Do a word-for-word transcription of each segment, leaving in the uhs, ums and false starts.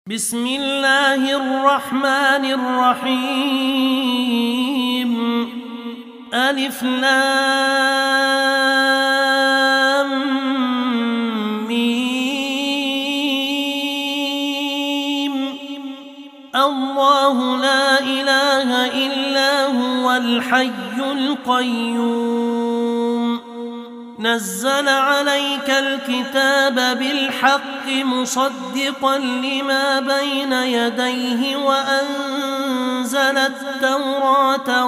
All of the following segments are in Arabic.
بسم الله الرحمن الرحيم. ألف لام ميم. الله لا إله إلا هو الحي القيوم. نزل عليك الكتاب بالحق مصدقا لما بين يديه وأنزل التوراة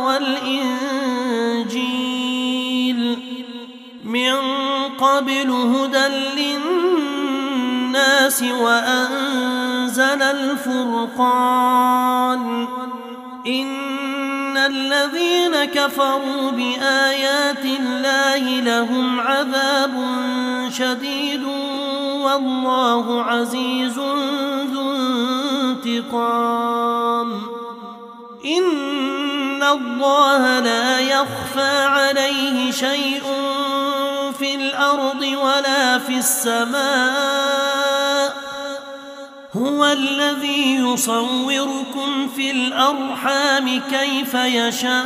والإنجيل من قبل هدى للناس وأنزل الفرقان. إن الذين كفروا بآيات الله لهم عذاب شديد والله عزيز ذو انتقام. إن الله لا يخفى عليه شيء في الأرض ولا في السماء. هو الذي يصوركم في الأرحام كيف يشاء.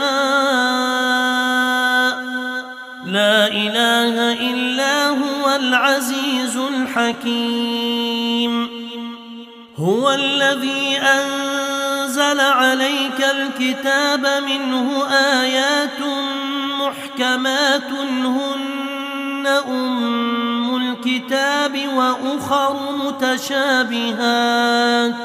لا إله إلا هو العزيز الحكيم. هو الذي أنزل عليك الكتاب منه آيات محكمات هن أم الكتاب وأخر متشابهات.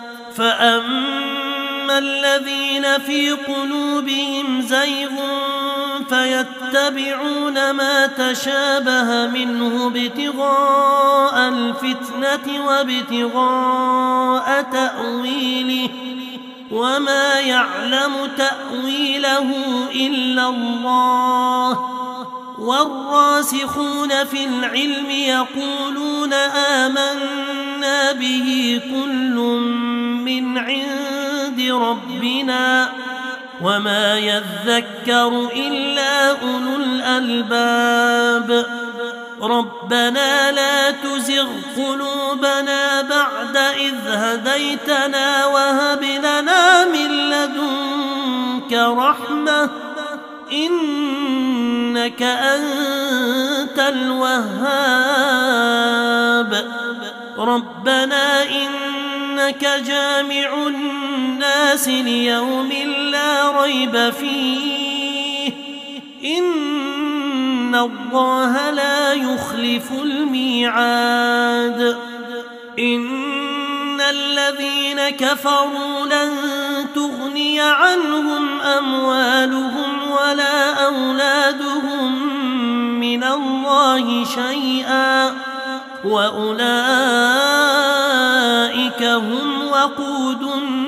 فأما الذين في قلوبهم زيغ فيتبعون ما تشابه منه ابتغاء الفتنة وابتغاء تأويله وما يعلم تأويله إلا الله. والراسخون في العلم يقولون آمنا به كل من عند ربنا وما يذكر إلا أولو الألباب. ربنا لا تزغ قلوبنا بعد إذ هديتنا وهب لنا من لدنك رحمة إنك أنت الوهاب. ربنا إنك جامع الناس ليوم لا ريب فيه إن الله لا يخلف الميعاد. إن الذين كفروا لن تغني عنهم أموالهم ولا أولادهم من الله شيئا وأولئك هم وقود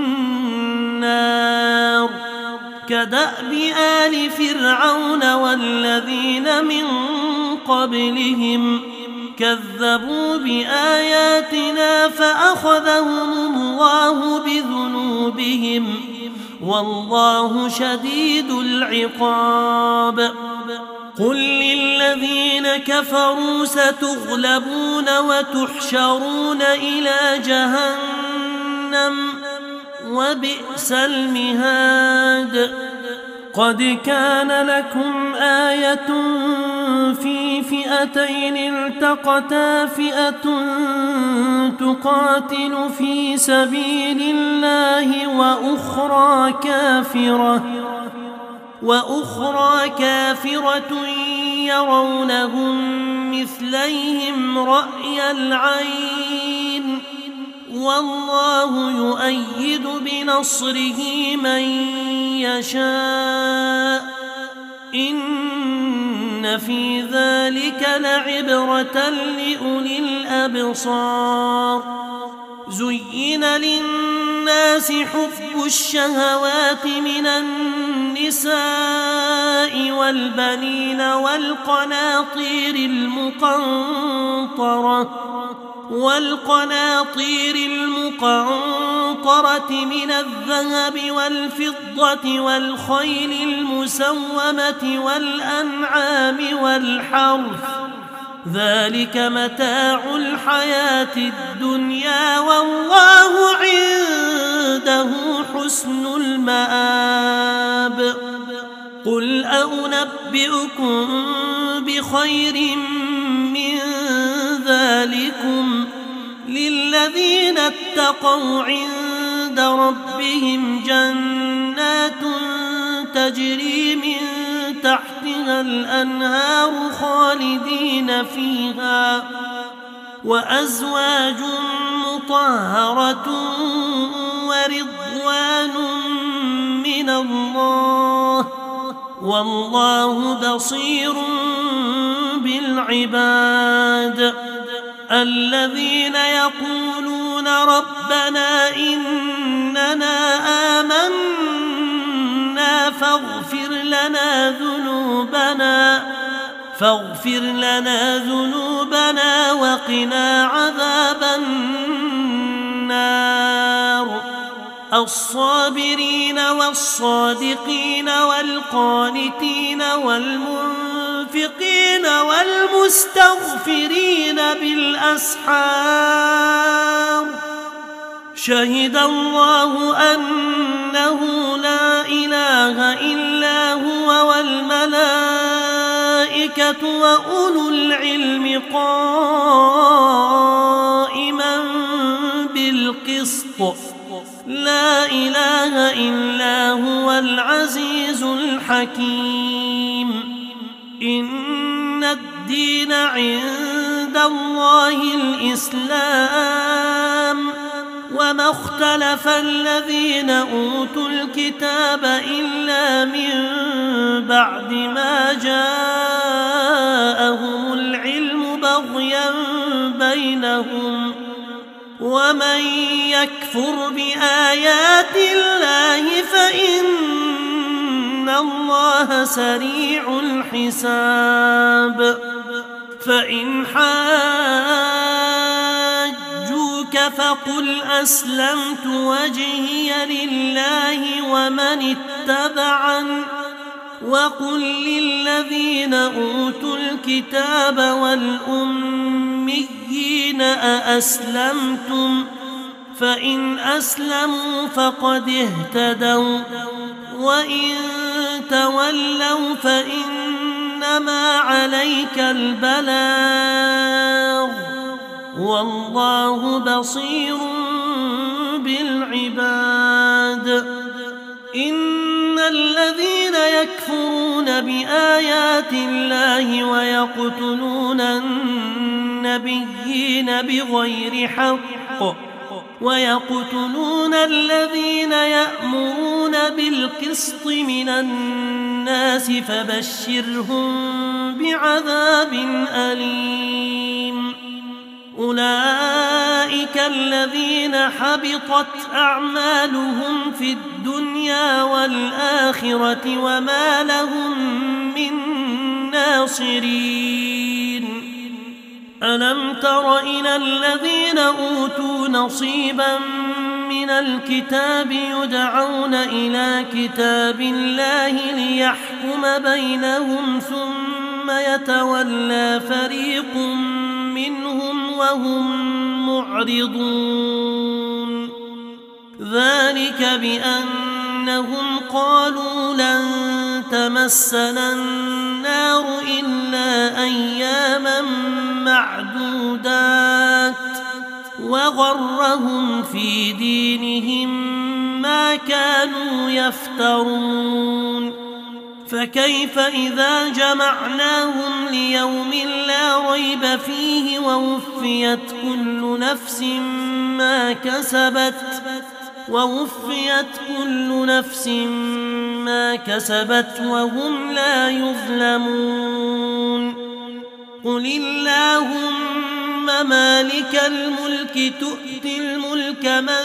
النار. كدأب آل فرعون والذين من قبلهم كذبوا بآياتنا فأخذهم الله بذنوبهم والله شديد العقاب. قل للذين كفروا ستغلبون وتحشرون إلى جهنم وبئس المهاد. قد كان لكم آية في فئتين التقتا فئة تقاتل في سبيل الله وأخرى كافرة وأخرى كافرة يرونهم مثليهم رأي العين والله يؤيد بنصره من يشاء. إن في ذلك لعبرة لأولي الأبصار. زين للناس حب الشهوات من النساء والبنين والقناطير المقنطرة والقناطير المقنطرة من الذهب والفضة والخيل المسومة والأنعام والحرث ذلك متاع الحياة الدنيا والله المآب قل أنبئكم بخير من ذلكم للذين اتقوا عند ربهم جنات تجري من تحتها الأنهار خالدين فيها وأزواج مطهرة ورضوان من الله والله بصير بالعباد الذين يقولون ربنا إننا آمنا فاغفر لنا ذنوبنا فاغفر لنا ذنوبنا وقنا عذاب النار الصابرين والصادقين والقانتين والمنفقين والمستغفرين بالأسحار شهد الله أنه لا إله إلا هو والملائكة وأولو العلم قائما بالقسط لا إله إلا هو العزيز الحكيم إن الدين عند الله الإسلام وما اختلف الذين أوتوا الكتاب إلا من بعد ما جاءهم العلم بغيا بينهم ومن يكفر بآيات الله فإن الله سريع الحساب فإن حاجوك فقل أسلمت وجهي لله ومن اتبعن وقل للذين أوتوا الكتاب والأميين أأسلمتم فإن أسلموا فقد اهتدوا وإن تولوا فإنما عليك البلاغ والله بصير بالعباد إن الذين يكفرون بآيات الله ويقتلون النبيين بغير حق ويقتلون الذين يأمرون بالقسط من الناس فبشرهم بعذاب أليم أولئك الذين حبطت أعمالهم في الدنيا والآخرة وما لهم من ناصرين ألم تر إلى الذين أوتوا نصيبا من الكتاب يدعون إلى كتاب الله ليحكم بينهم ثم يتولى فريق منهم وهم معرضون ذلك بأنهم قالوا لن تمسنا النار إلا أياما معدودات وغرهم في دينهم ما كانوا يفترون فكيف إذا جمعناهم ليوم لا ريب فيه ووفيت كل نفس ما كسبت ووفيت كل نفس ما كسبت وهم لا يظلمون قل اللهم مالك الملك تؤتي الملك من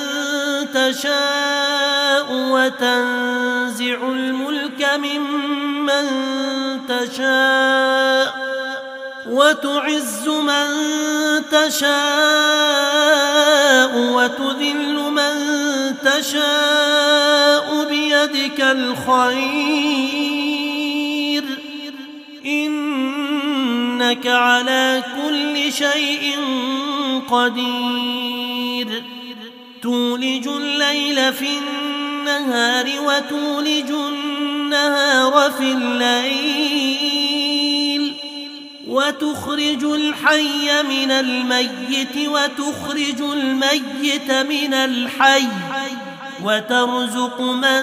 تشاء وتنزع الملك ممن تشاء وتعز من تشاء وتذل من تشاء بيدك الخير إنك على كل شيء قدير تولج الليل في النهار النهار وتولج النهار في الليل وتخرج الحي من الميت وتخرج الميت من الحي وترزق من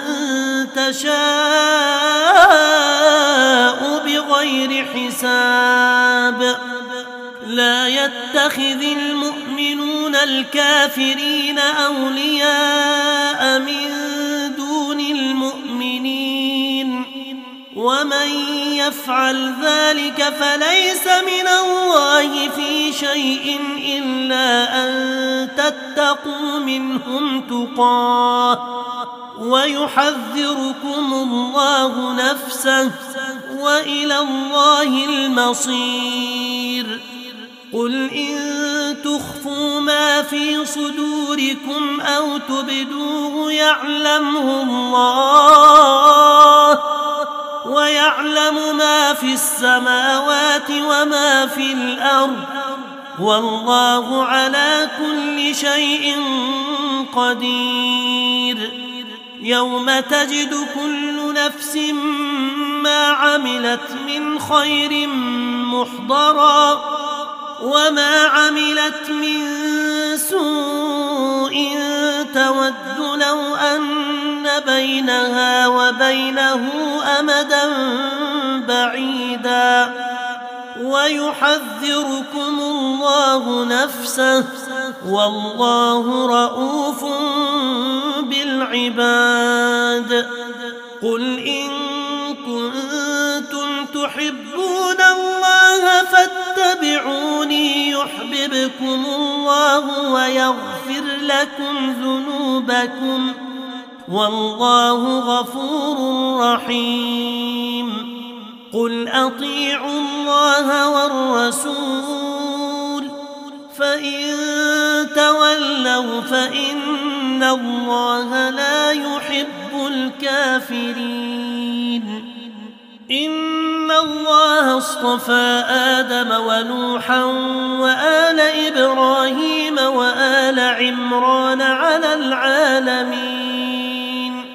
تشاء بغير حساب لا يتخذ المؤمنون الكافرين أولياء من دون المؤمنين ومن يفعل ذلك فليس من الله في شيء إلا أن تتقوا منهم تقاه ويحذركم الله نفسه وإلى الله المصير قل إن تخفوا ما في صدوركم أو تبدوه يعلمه الله ويعلم ما في السماوات وما في الأرض والله على كل شيء قدير يوم تجد كل نفس ما عملت من خير محضرا وما عملت من سوء تود لو أن بينها وبينه أمدا بعيدا ويحذركم الله نفسه والله رؤوف بالعباد قل إن كنتم تحبون الله فاتبعوني يحببكم الله ويغفر لكم ذنوبكم والله غفور رحيم قل أطيعوا الله والرسول فإن تولوا فإن الله لا يحب الكافرين إن الله اصطفى آدم ونوحا وآل إبراهيم وآل عمران على العالمين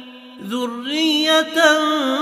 ذرية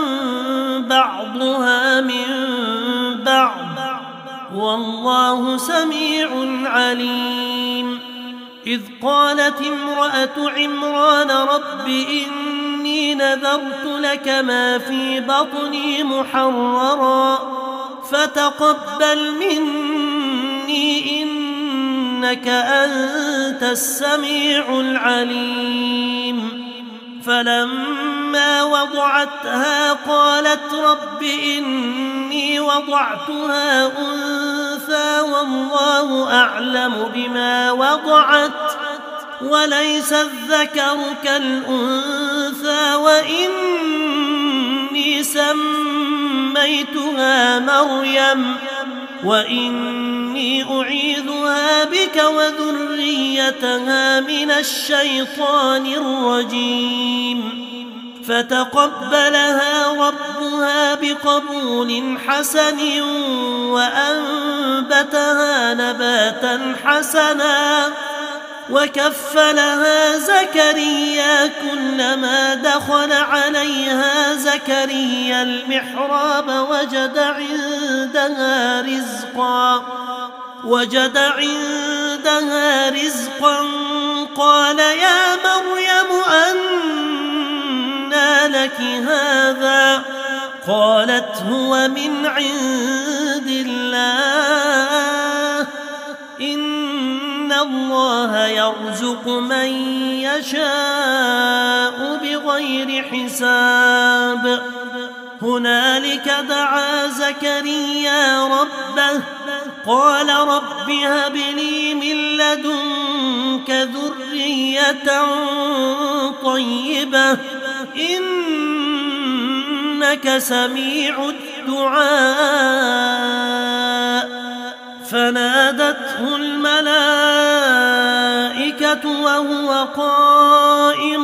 بعضها من بعض والله سميع عليم إذ قالت امرأة عمران رب إني نذرت لك ما في بطني محررا فتقبل مني إنك أنت السميع العليم فلما وضعتها قالت رب إني وضعتها أنثى والله أعلم بما وضعت وليس الذكر كالأنثى وإني سميتها مريم وإني أعيذها بك وذريتها من الشيطان الرجيم فتقبلها ربها بقبول حسن وأنبتها نباتا حسنا وكفلها زكريا كلما دخل عليها زكريا المحراب وجد عندها رزقا وجد عندها رزقا قال يا مريم أنى لك هذا قالت هو من عند الله إن الله يرزق من يشاء بغير حساب هنالك دعا زكريا ربه قال رب هب لي من لدنك ذرية طيبة إنك سميع الدعاء فنادته الملائكة وهو قائم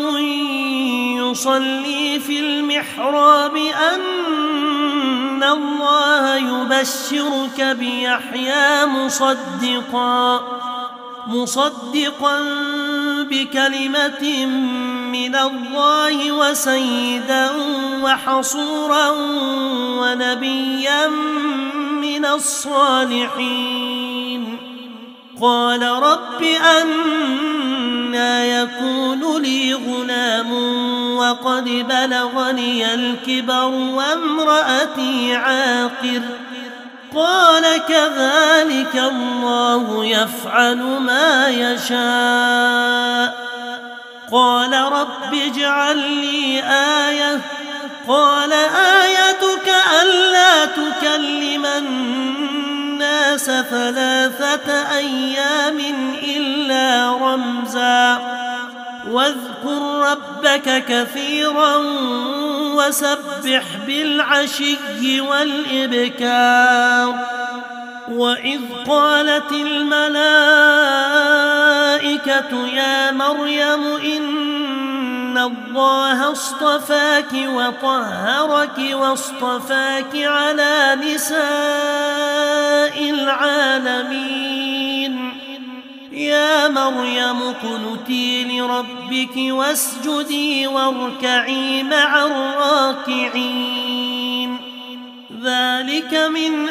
يصلي في المحراب أن الله يبشرك بيحيى مصدقا مصدقا بكلمة من الله وسيدا وحصورا ونبيا من الصالحين. قال رب أنى يكون لي غلام وقد بلغني الكبر وامرأتي عاقر. قال كذلك الله يفعل ما يشاء. قال رب اجعل لي آية. قال آيتك ألا تكلم الناس ثلاثة أيام إلا رمزا واذكر ربك كثيرا وسبح بالعشي والإبكار. وإذ قالت الملائكة يا مريم إن الله اصطفاك وطهرك واصطفاك على نساء العالمين. يا مريم اقنتي لربك واسجدي واركعي مع الراكعين. ذلك من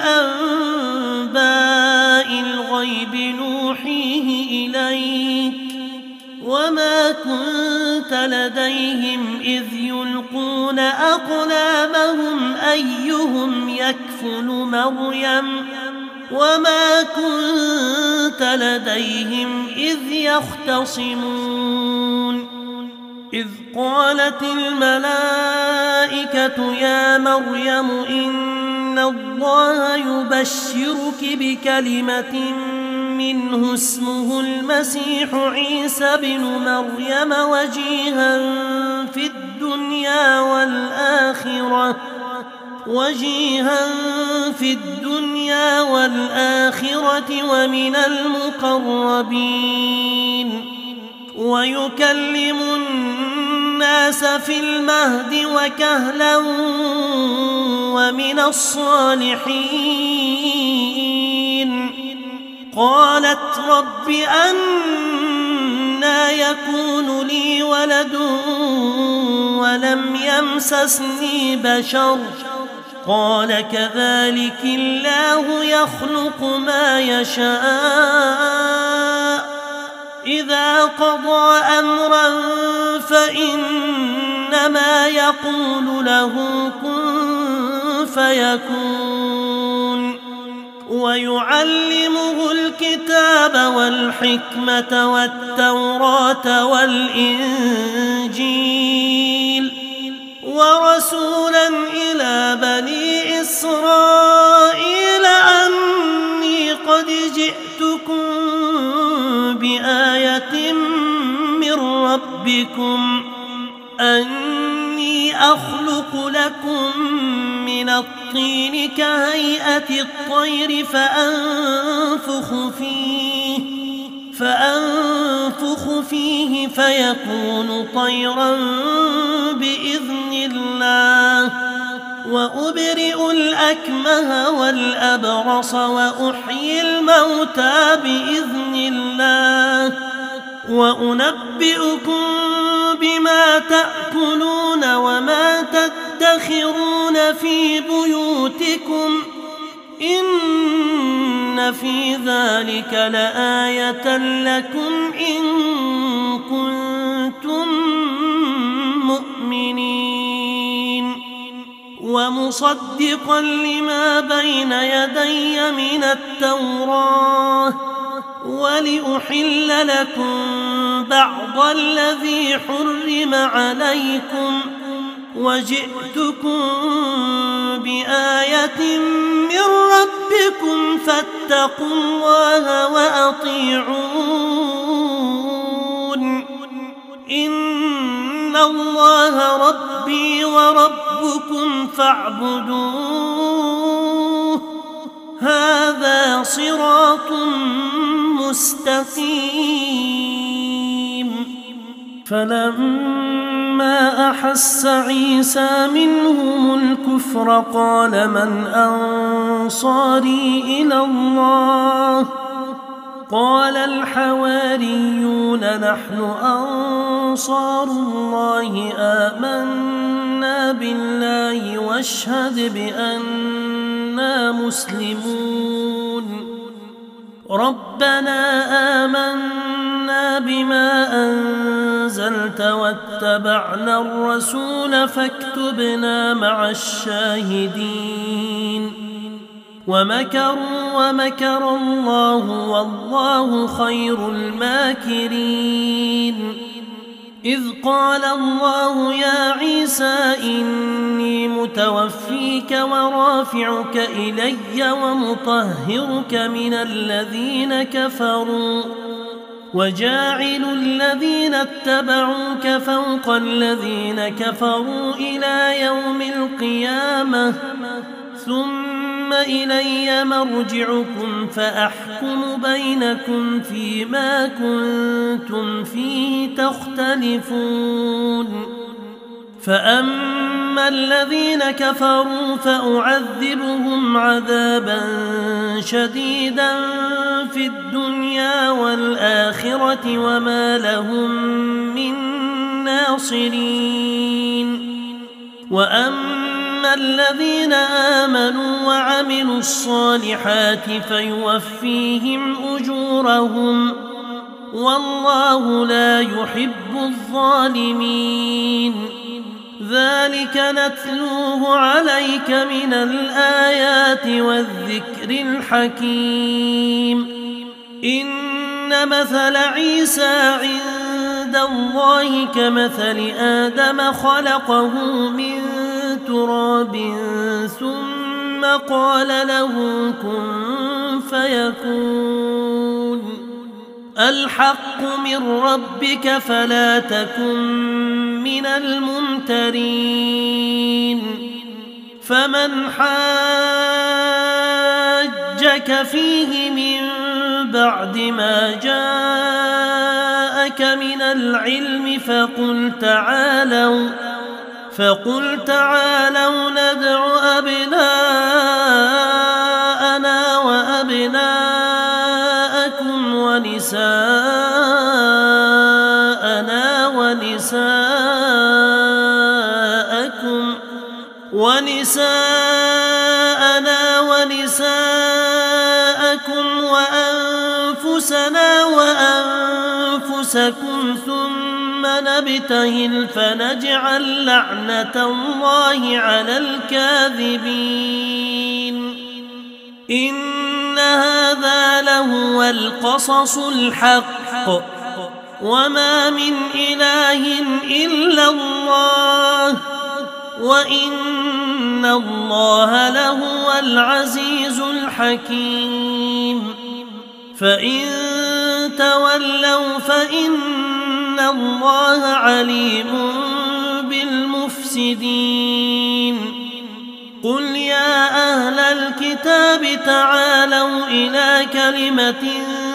أنباء الغيب نوحيه إليك وما كنت لديهم إذ يلقون أقلامهم أيهم يكفل مريم وما كنت لديهم إذ يختصمون. إذ قالت الملائكة يا مريم إن الله يبشرك بكلمة منه اسمه المسيح عيسى بن مريم وجيها في الدنيا والآخرة وجيها في الدنيا والآخرة ومن المقربين ويكلم الناس في المهد وكهلا ومن الصالحين. قالت رب أنى يكون لي ولد ولم يمسسني بشر. قال كذلك الله يخلق ما يشاء إذا قضى أمرا فإنما يقول له كن فيكون. ويعلمه الكتاب والحكمة والتوراة والإنجيل ورسولا إلى بني إسرائيل أني قد جئتكم بآية من ربكم أني أخلق لكم من الطين كهيئة الطير فأنفخ فيه فأنفخ فيه فيكون طيرا بإذن الله وأبرئ الأكمه والأبرص وأحيي الموتى بإذن الله وأنبئكم بما تأكلون وما تدخرون في بيوتكم إن في ذلك لآية لكم إن كنتم مؤمنين. ومصدقا لما بين يدي من التوراة ولأحل لكم بعض الذي حرم عليكم وجئتكم بآية من ربكم فاتقوا الله وأطيعون إن الله ربي وربكم فاعبدوه هذا صراط مستقيم. فلما أحس عيسى منهم الكفر قال من أنصاري إلى الله قال الحواريون نحن أنصار الله آمنا بالله واشهد بأننا مسلمون ربنا آمنا بما أنزلت واتبعنا الرسول فاكتبنا مع الشاهدين ومكروا ومكر الله والله خير الماكرين إذ قال الله يا عيسى إني متوفيك ورافعك إلي ومطهرك من الذين كفروا وجاعل الذين اتبعوك فوق الذين كفروا إلى يوم القيامة ثم إلي مرجعكم فأحكم بينكم فيما كنتم فيه تختلفون فأما الذين كفروا فأعذبهم عذابا شديدا في الدنيا والآخرة وما لهم من ناصرين وأما الذين آمنوا وعملوا الصالحات فيوفيهم أجورهم والله لا يحب الظالمين ذلك نتلوه عليك من الآيات والذكر الحكيم إن مثل عيسى عند الله كمثل آدم خلقه من تراب ثم قال له كن فيكون الحق من ربك فلا تكن من الممترين فمن حاجك فيه من بعد ما جاءك من العلم فقل تعالوا فقل تعالوا ندع أبناءنا وأبناءكم ونساءنا ونساءكم ونساءنا ونساءكم وأنفسنا وأنفسكم ثم نبتهل فنجعل لعنة الله على الكاذبين إن هذا لهو القصص الحق وما من إله إلا الله وإن الله لهو العزيز الحكيم فإن تولوا فإن الله عليم بالمفسدين قل يا أهل الكتاب تعالوا إلى كلمة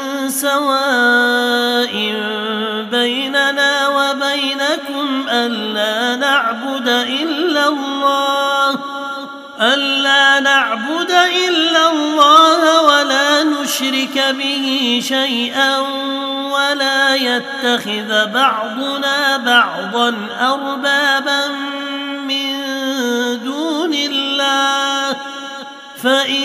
سواء بيننا وبينكم ألا نعبد إلا الله ألا نعبد إلا الله ولا نشرك به شيئا ولا يتخذ بعضنا بعضا أربابا من دون الله فإن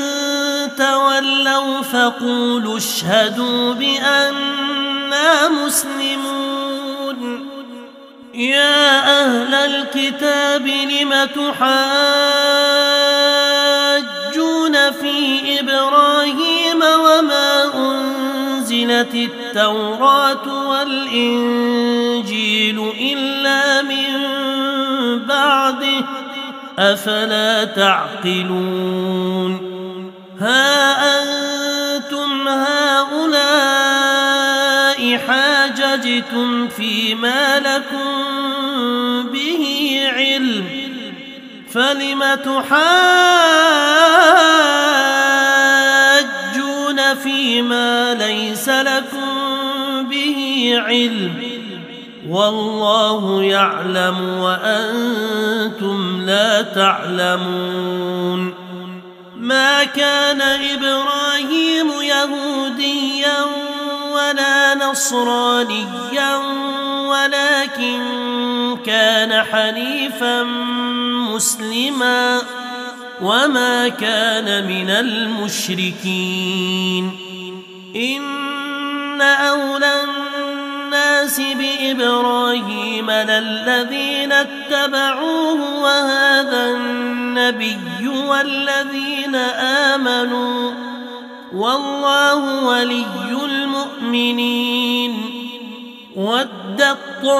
تولوا فقولوا اشهدوا بأننا مسلمون يا أهل الكتاب لم تحاجون في إبراهيم وما أنزلت التوراة والإنجيل إلا من بعده أفلا تعقلون ها أنتم هؤلاء حاججتم فيما لكم به علم فلم تحاجون فيما ليس لكم به علم والله يعلم وأنتم لا تعلمون ما كان إبراهيم يهوديا ولا نصرانيا ولكن كان حنيفا مسلما وما كان من المشركين إن أولى الناس بإبراهيم للذين اتبعوه وهذا النبي والذين آمنوا والله ولي المؤمنين ودت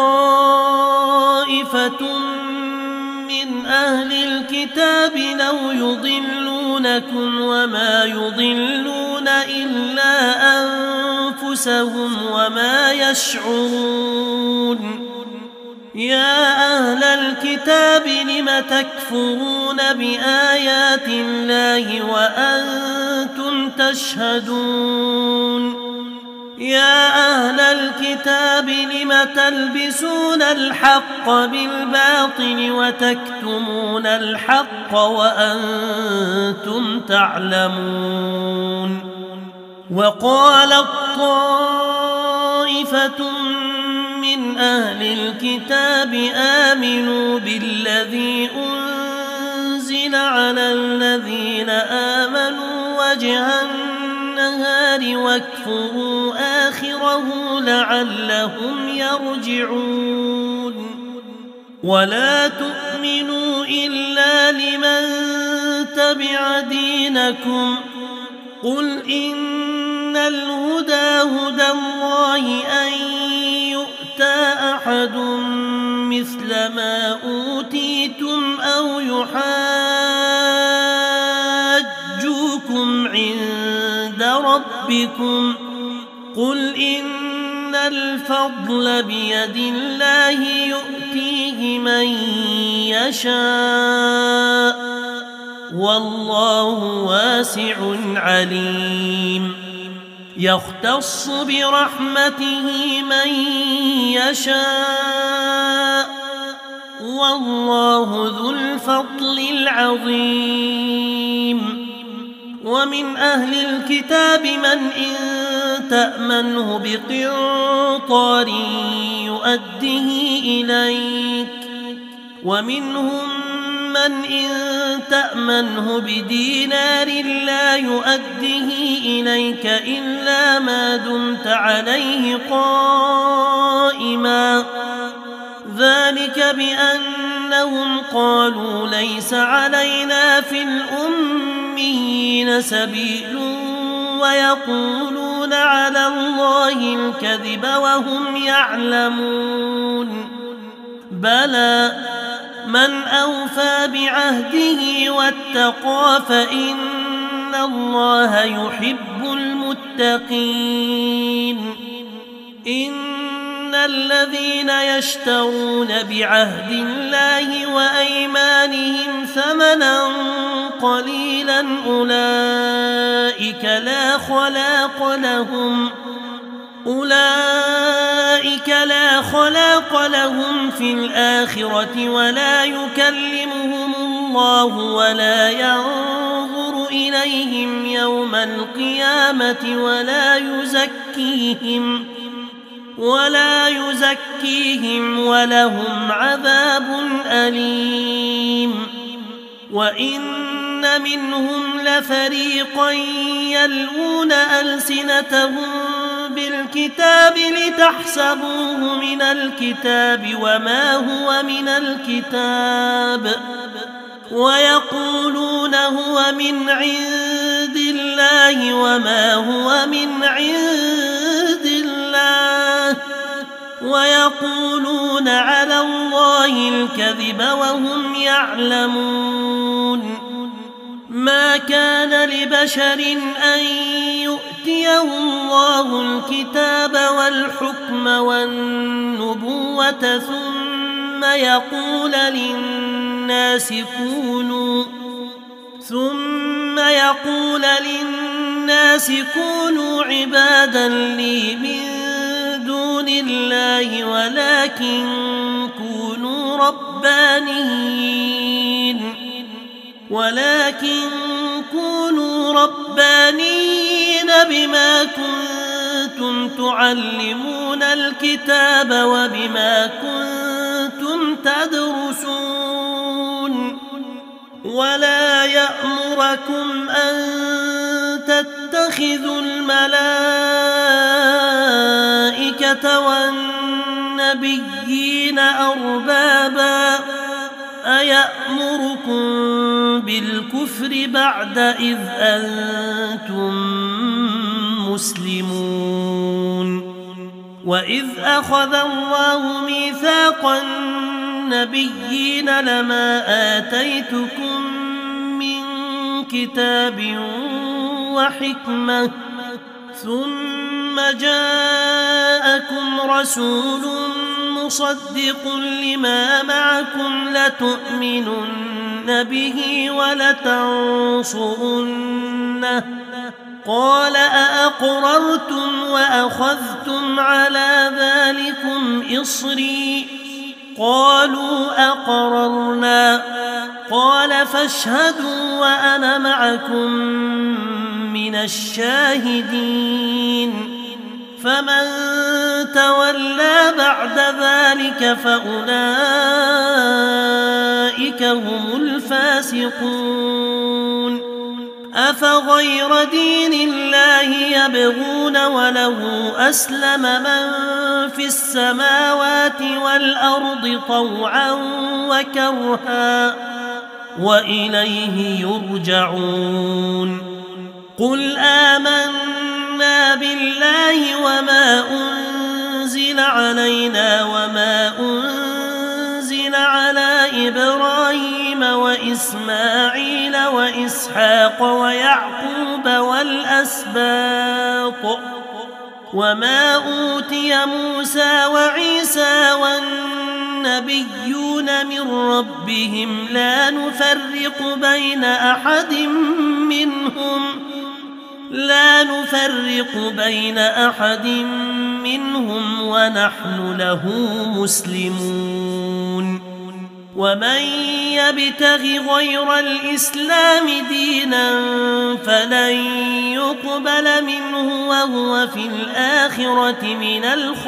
طائفة من أهل الكتاب لو يضلونكم وما يضلون إلا أنفسهم وما يشعرون يا أهل الكتاب لم تكفرون بآيات الله وأنتم تشهدون يا أهل الكتاب لم تلبسون الحق بالباطل وتكتمون الحق وأنتم تعلمون وقالت طائفة من أهل الكتاب آمنوا بالذي أنزل على الذين آمنوا وجه النهار واكفروا آخره لعلهم يرجعون ولا تؤمنوا إلا لمن تبع دينكم قل إن الهدى هدى الله أن يؤتى أحد مثل ما أوتيتم أو يحاجوكم عند ربكم قل إن الفضل بيد الله يؤتيه من يشاء والله واسع عليم يختص برحمته من يشاء والله ذو الفضل العظيم ومن أهل الكتاب من إن تأمنه بقنطار يؤده إليك ومنهم من إن تأمنه بدينار لا يؤده إليك إلا ما دمت عليه قائما ذلك بأنهم قالوا ليس علينا في الأميين سبيل ويقولون على الله الكذب وهم يعلمون بلى من أوفى بعهده واتقى فإن الله يحب المتقين إن الذين يشترون بعهد الله وأيمانهم ثمنا قليلا أولئك لا خلاق لهم أولئك لا خلاق لهم في الآخرة ولا يكلمهم الله ولا ينظر إليهم يوم القيامة ولا يزكيهم ولا يزكيهم ولهم عذاب أليم وإن منهم لفريقا يلوون ألسنتهم بالكتاب لتحسبوه من الكتاب وما هو من الكتاب ويقولون هو من عند الله وما هو من عند الله ويقولون على الله الكذب وهم يعلمون ما كان لبشر أن يؤتيه الله الكتاب والحكم والنبوة ثم يقول للناس كونوا ثم يقول للناس كونوا عبادا لي من دون الله ولكن كونوا ربانيين ولكن كونوا ربانيين بما كنتم تعلمون الكتاب وبما كنتم تدرسون ولا يأمركم أن تتخذوا الملائكة والنبيين أربابا أيأمركم بالكفر بعد إذ أنتم مسلمون وإذ أخذ الله ميثاق النبيين لما آتيتكم من كتاب وحكمة ثم جاءكم رسول مصدق لما معكم لتؤمنن به ولتنصرنه قال أأقررتم وأخذتم على ذلكم إصري قالوا أقررنا قال فاشهدوا وأنا معكم من الشاهدين فمن تولى بعد ذلك فأولئك هم الفاسقون أفغير دين الله يبغون وله أسلم من في السماوات والأرض طوعا وكرها وإليه يرجعون قل آمنا بالله وما أنزل علينا وما أنزل على إبراهيم وإسماعيل وإسحاق ويعقوب والأسباط وما أوتي موسى وعيسى والنبيون من ربهم لا نفرق بين أحد منهم لا نفرق بين أحد منهم ونحن له مسلمون ومن يبتغ غير الإسلام دينا فلن يقبل منه وهو في الآخرة من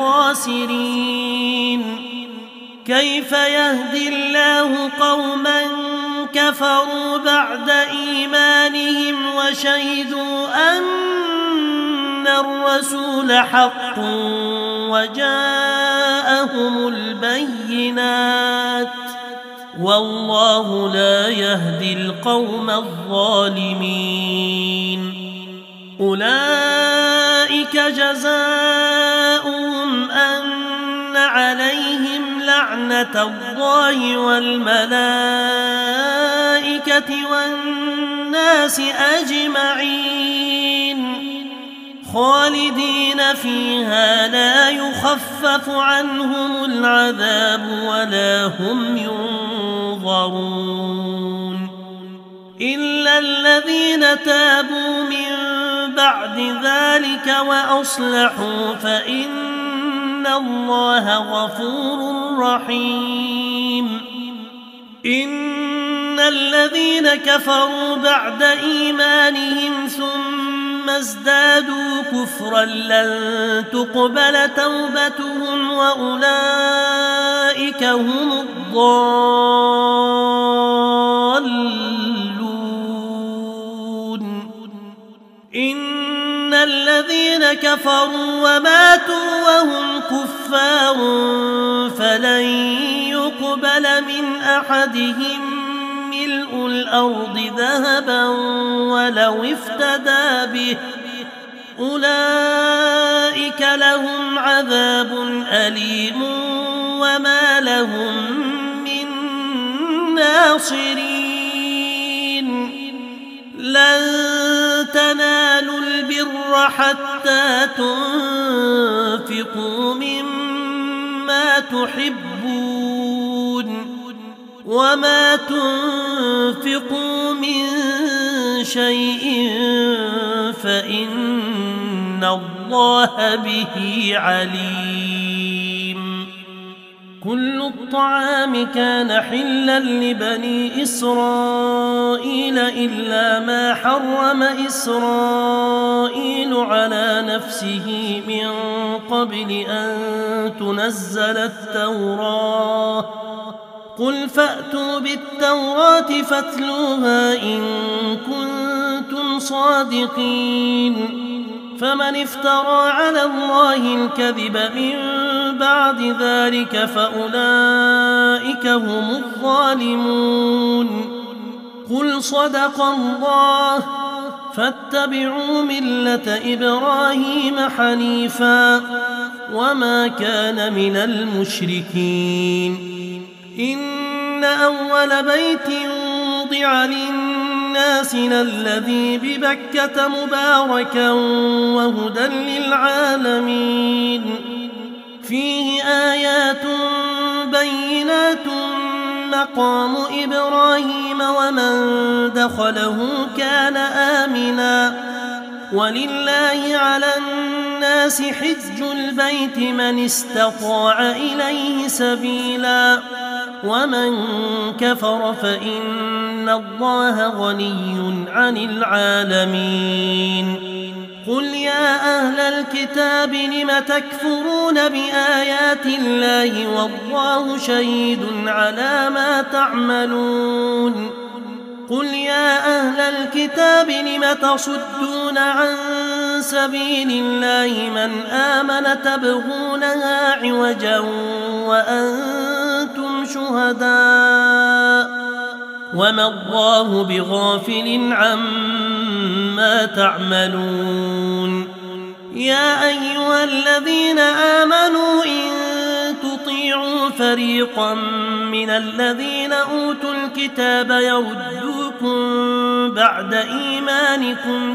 الخاسرين كيف يهدي الله قوما كفروا بعد إيمانهم وشهدوا أن الرسول حق وجاءهم البينات والله لا يهدي القوم الظالمين أولئك جزاؤهم أن عليهم لعنة الله والملائكة والناس أجمعين خالدين فيها لا يخفف عنهم العذاب ولا هم ينظرون إلا الذين تابوا من بعد ذلك وأصلحوا فإن الله غفور رحيم إن الذين كفروا بعد إيمانهم ثم ازدادوا كفرا لن تقبل توبتهم وأولئك هم الضالون إن الذين كفروا وماتوا وهم كفار فلن يقبل من أحدهم ملء الأرض ذهبا ولو افتدى به أولئك لهم عذاب أليم وما لهم من ناصرين لن تنالوا البر حتى تنفقوا مما تحبون وما تنفقوا من شيء فإن الله به عليم كل الطعام كان حلا لبني إسرائيل إلا ما حرم إسرائيل على نفسه من قبل أن تنزل التوراة قل فأتوا بالتوراة فاتلوها إن كنتم صادقين فمن افترى على الله الكذب من بعد ذلك فأولئك هم الظالمون قل صدق الله فاتبعوا ملة إبراهيم حنيفا وما كان من المشركين إن أول بيت وضع للناس للذي ببكة مباركا وهدى للعالمين فيه آيات بينات مقام إبراهيم ومن دخله كان آمنا ولله على الناس حج البيت من استطاع إليه سبيلا ومن كفر فإن الله غني عن العالمين قل يا أهل الكتاب لم تكفرون بآيات الله والله شهيد على ما تعملون قل يا أهل الكتاب لم تصدون عن سبيل الله من آمن تبغونها عوجا وأنتم شهداء وما الله بغافل عما تعملون يا أيها الذين آمنوا إن تطيعوا فريقا من الذين أوتوا الكتاب يردوكم بعد إيمانكم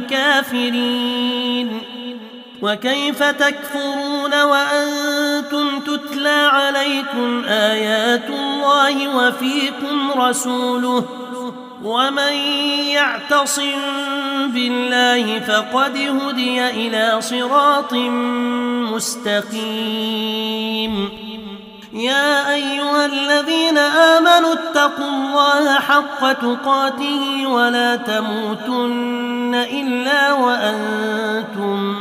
كافرين وكيف تكفرون وأنتم تتلى عليكم آيات الله وفيكم رسوله ومن يعتصم بالله فقد هدي إلى صراط مستقيم يا أيها الذين آمنوا اتقوا الله حق تقاته ولا تموتن إلا وأنتم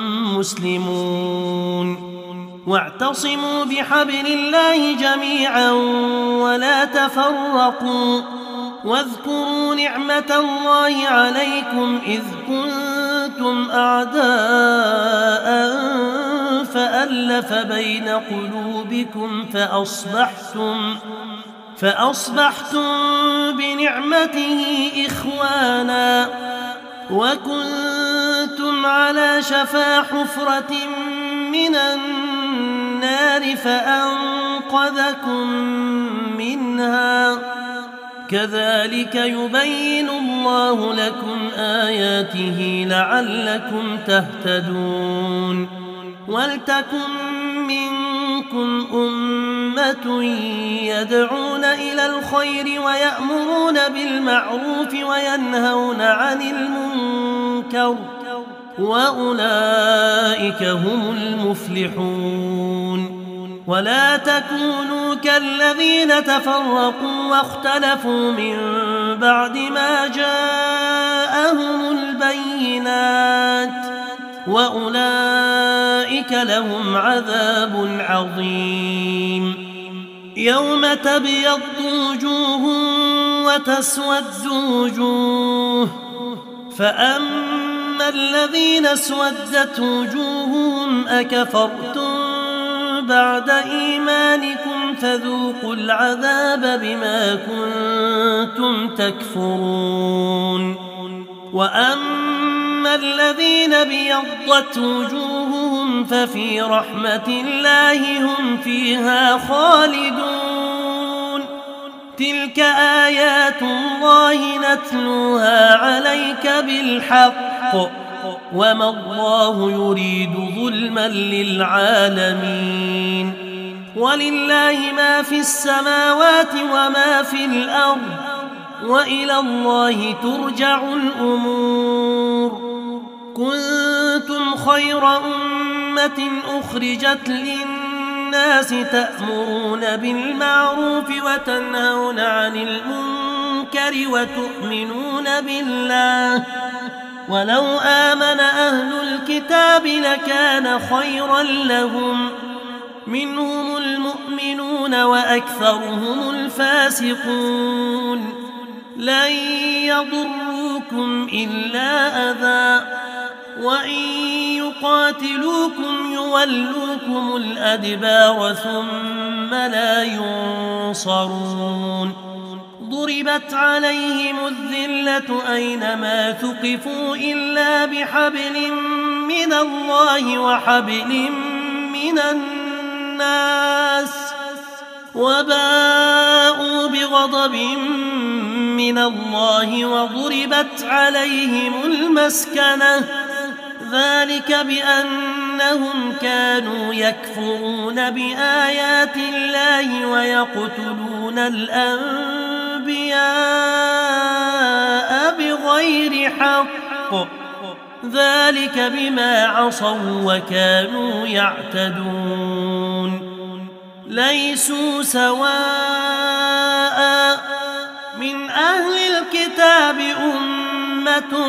مسلمون واعتصموا بحبل الله جميعا ولا تفرقوا واذكروا نعمة الله عليكم إذ كنتم أعداء فألف بين قلوبكم فأصبحتم فأصبحتم بنعمته إخوانا وكنتم على شفا حفرة من النار فأنقذكم منها كذلك يبين الله لكم آياته لعلكم تهتدون ولتكن منكم أمة يدعون إلى الخير ويأمرون بالمعروف وينهون عن المنكر وأولئك هم المفلحون ولا تكونوا كالذين تفرقوا واختلفوا من بعد ما جاءهم البينات وأولئك لهم عذاب عظيم يوم تبيض وجوه وتسود وجوه فأما الذين اسودت وجوههم أكفرتم بعد إيمانكم فذوقوا العذاب بما كنتم تكفرون وأما الذين بيضت وجوههم ففي رحمة الله هم فيها خالدون تلك آيات الله نتلوها عليك بالحق وما الله يريد ظلما للعالمين ولله ما في السماوات وما في الأرض وإلى الله ترجع الأمور كنتم خير أمة أخرجت للناس الناس تأمرون بالمعروف وتنهون عن المنكر وتؤمنون بالله ولو آمن أهل الكتاب لكان خيرا لهم منهم المؤمنون وأكثرهم الفاسقون لن يضروكم إلا أذى وإن يقاتلوكم يولوكم الأدبار ثم لا ينصرون ضربت عليهم الذلة أينما ثقفوا إلا بحبل من الله وحبل من الناس وباءوا بغضب من الله وضربت عليهم المسكنة ذلك بأنهم كانوا يكفرون بآيات الله ويقتلون الأنبياء بغير حق ذلك بما عصوا وكانوا يعتدون ليسوا سواء من أهل الكتاب أمة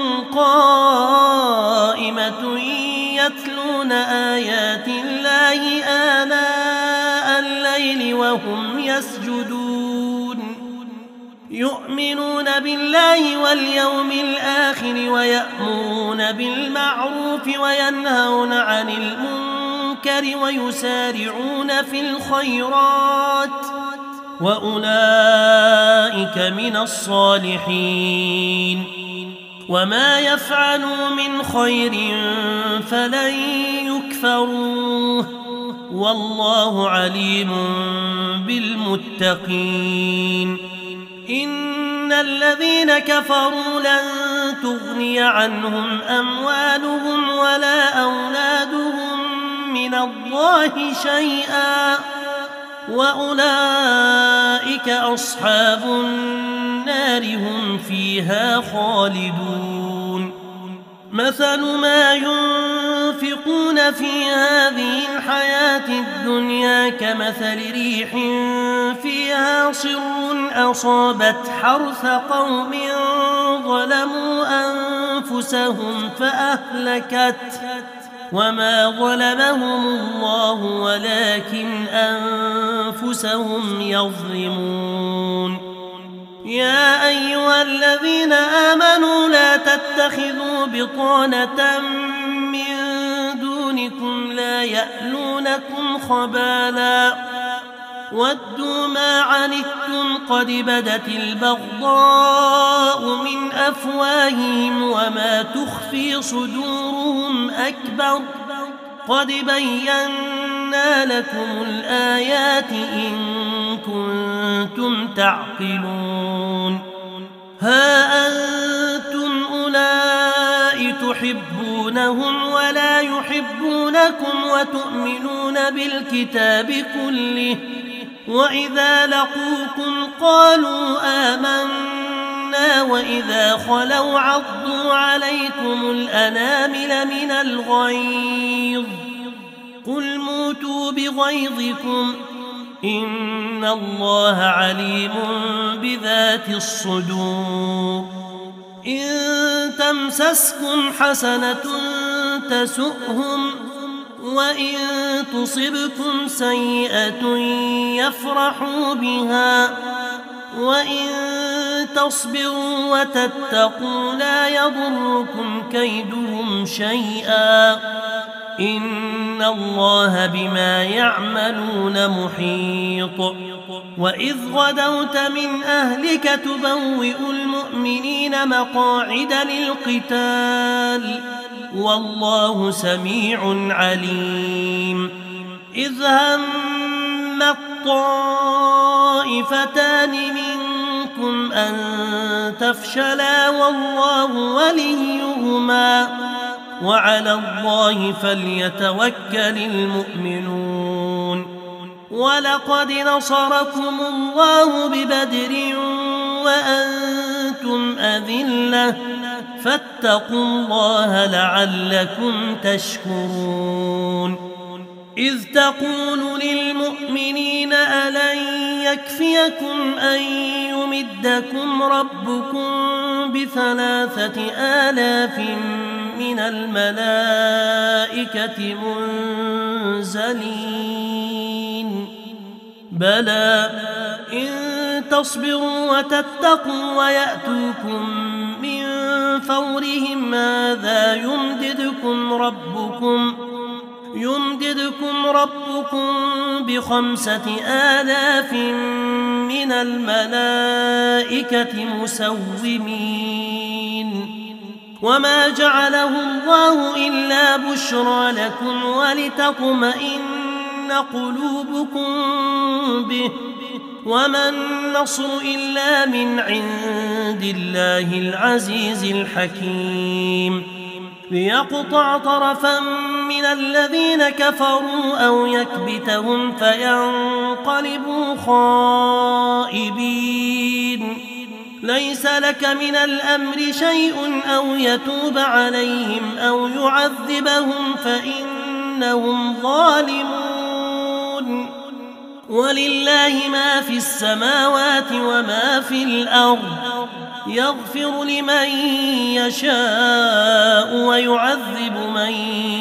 قائمة يتلون آيات الله آناء الليل وهم يسجدون يؤمنون بالله واليوم الآخر ويأمرون بالمعروف وينهون عن المنكر ويسارعون في الخيرات وأولئك من الصالحين وما يفعلوا من خير فلن يكفروه والله عليم بالمتقين إن الذين كفروا لن تغني عنهم أموالهم ولا أولادهم من الله شيئا وأولئك أصحاب النار هم فيها خالدون مثل ما ينفقون في هذه الحياة الدنيا كمثل ريح فيها صر أصابت حرث قوم ظلموا أنفسهم فأهلكت وما ظلمهم الله ولكن أنفسهم يظلمون يا أيها الذين آمنوا لا تتخذوا بطانة من دونكم لا يألونكم خبالا ودوا ما عنتم قد بدت البغضاء من أفواههم وما تخفي صدورهم أكبر قد بينا لكم الآيات إن كنتم تعقلون ها أنتم أولئك تحبونهم ولا يحبونكم وتؤمنون بالكتاب كله وإذا لقوكم قالوا آمنا وإذا خلوا عضوا عليكم الأنامل من الغيظ قل موتوا بغيظكم إن الله عليم بذات الصدور إن تمسسكم حسنة تسؤهم وإن تصبكم سيئة يفرحوا بها وإن تصبروا وتتقوا لا يضركم كيدهم شيئا إن الله بما يعملون محيط وإذ غدوت من أهلك تبوئ المؤمنين مقاعد للقتال والله سميع عليم إذ هم الطائفتان منكم أن تفشلا والله وليهما وعلى الله فليتوكل المؤمنون ولقد نصركم الله ببدر وأنتم أذلة فاتقوا الله لعلكم تشكرون إذ تقول للمؤمنين ألن يكفيكم أن يمدكم ربكم بثلاثة آلاف من الملائكة منزلين بلى إن تصبروا وتتقوا ويأتوكم من فورهم هذا يمددكم ربكم يمددكم ربكم بخمسة آلاف من الملائكة مسومين وما جعله الله إلا بشرى لكم ولتطمئن قلوبكم به وما النصر إلا من عند الله العزيز الحكيم ليقطع طرفا من الذين كفروا أو يكبتهم فينقلبوا خائبين ليس لك من الأمر شيء أو يتوب عليهم أو يعذبهم فإنهم ظالمون ولله ما في السماوات وما في الأرض يغفر لمن يشاء ويعذب من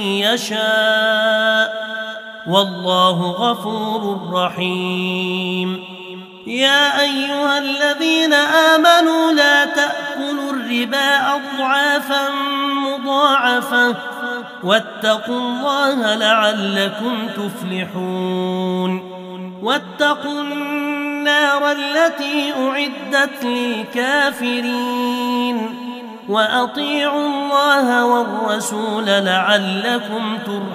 يشاء والله غفور رحيم يا أيها الذين آمنوا لا تأكلوا الربا أضعافا مضاعفة واتقوا الله لعلكم تفلحون واتقوا النار التي أعدت للكافرين وأطيعوا الله والرسول لعلكم